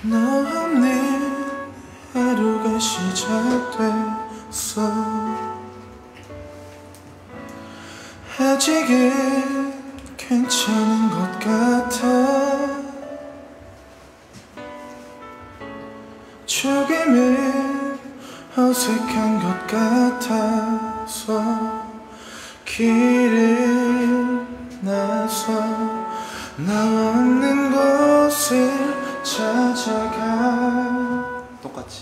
너 없는 하루가 시작됐어. 아직은 괜찮은 것 같아. 조금은 어색한 것 같아서 길을 나서 나 없는 곳을 찾아가. 똑같이.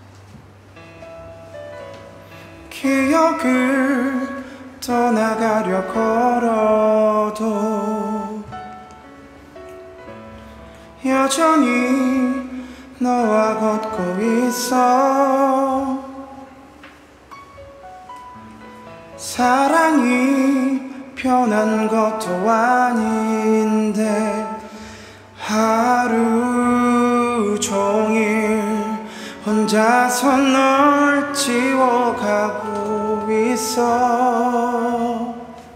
기억을 떠나가려 걸어도 여전히 너와 걷고 있어. 사랑이 변한 것도 아닌데 하루 종일 혼자서 널 지워가고 있어.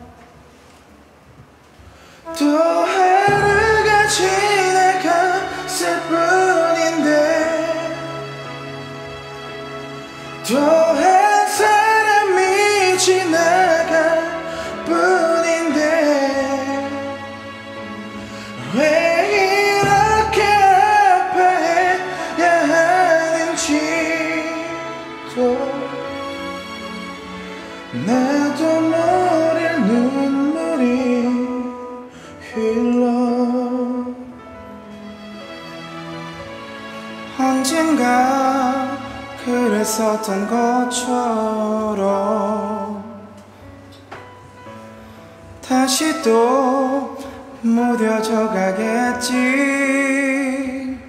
또 하루가 지나갔을 뿐인데 또 한 사람이 지나갈 뿐인데 왜 이렇게 아파해야 하는지도 나도 모를 눈물이 흘러. 언젠가 그랬었던 것처럼 다시 또 무뎌져 가겠지.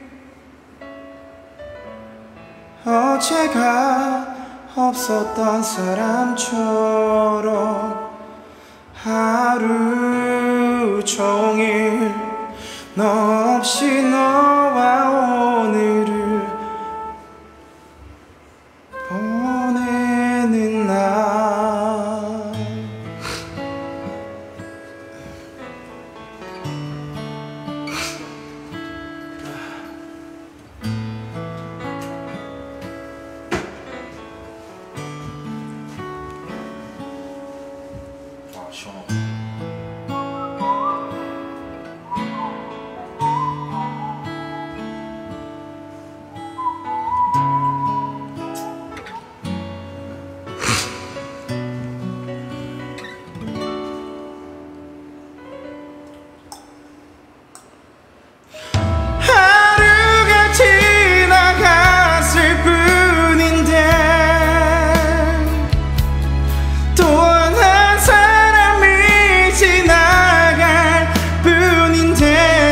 어제가 없었던 사람처럼 하루 종일 너 없이 너와 오늘을 보내는 날. 시원하고. 하루가 지나갔을 뿐인데 또 한 사람이 지나갈 뿐인데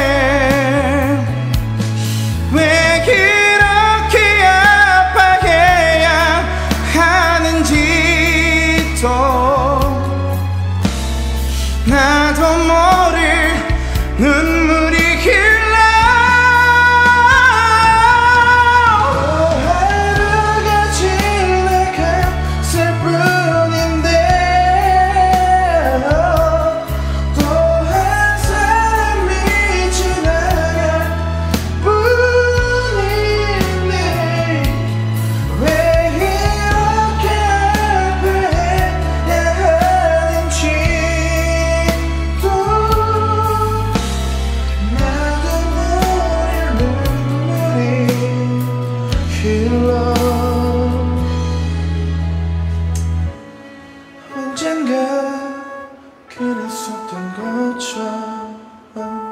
왜 그렇게 아파해야 하는지도 나도 모를 눈물이 흘러. 하루가 지나갔을 뿐인데 또 한 사람이 지나갈 뿐인데 왜 이렇게 아파해야 하는지도 나도 모를 눈물이 흘러. 언젠가 그랬었던 것처럼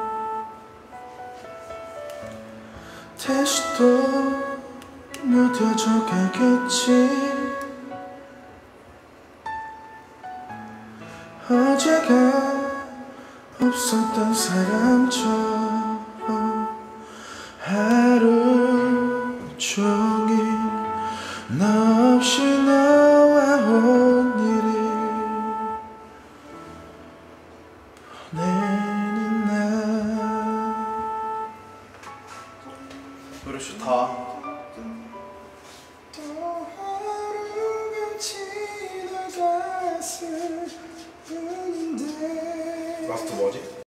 다시 또 무뎌져 가겠지. 어제가 없었던 사람처럼 하루 종일 너 없이 너와 오늘을 보내는 날. 노래 좋다. 또 하루가 지나갔을 뿐인데 라스트 뭐지?